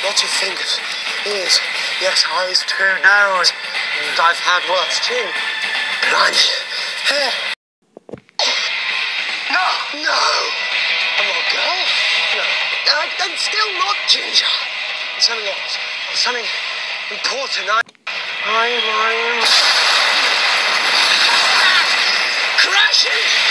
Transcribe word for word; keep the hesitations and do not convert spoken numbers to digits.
lots of fingers, ears, yes, eyes too, nose, and I've had worse too. Blimey, hair. No, no, I'm not a girl. No, I, I'm still not Ginger. It's something else. Or something important. I, I am, I am crashing.